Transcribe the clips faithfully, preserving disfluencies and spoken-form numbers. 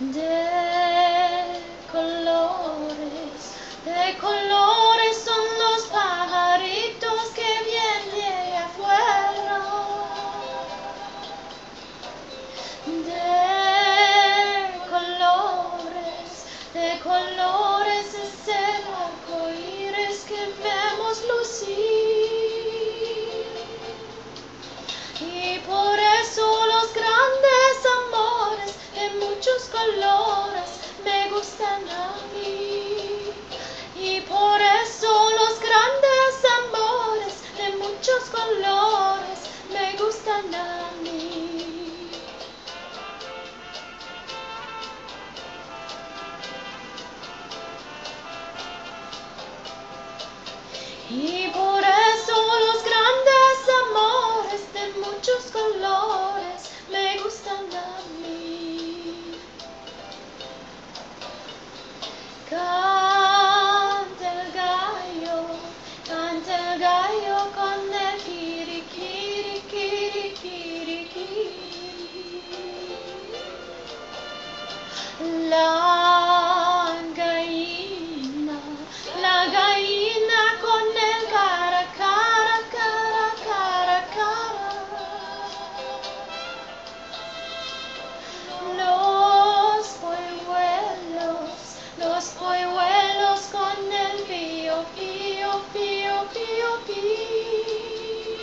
De colores, de colores son los pajaritos que vienen de afuera. De colores, de colores es el arco iris que vemos lucir. Y por eso los grandes amores de muchos colores me gustan a mí. Y por eso los grandes amores de muchos colores me gustan a mí. Y por eso los grandes amores de muchos colores me gustan a mí. Canta el gallo, canta el gallo con el kiri, kiri, kiri, kiri. La gallina, la gallina con el cara, cara, cara, cara, cara. Los polluelos, los polluelos con el pío, pío, pío, pío, pío.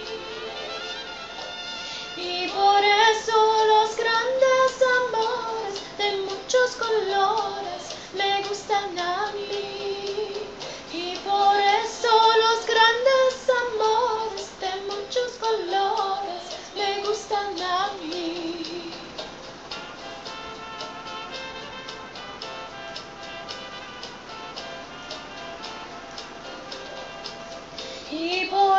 Y por eso los grandes amores de muchos colores me gustan a mí. Y por eso los grandes amores de muchos colores me gustan a mí. Y por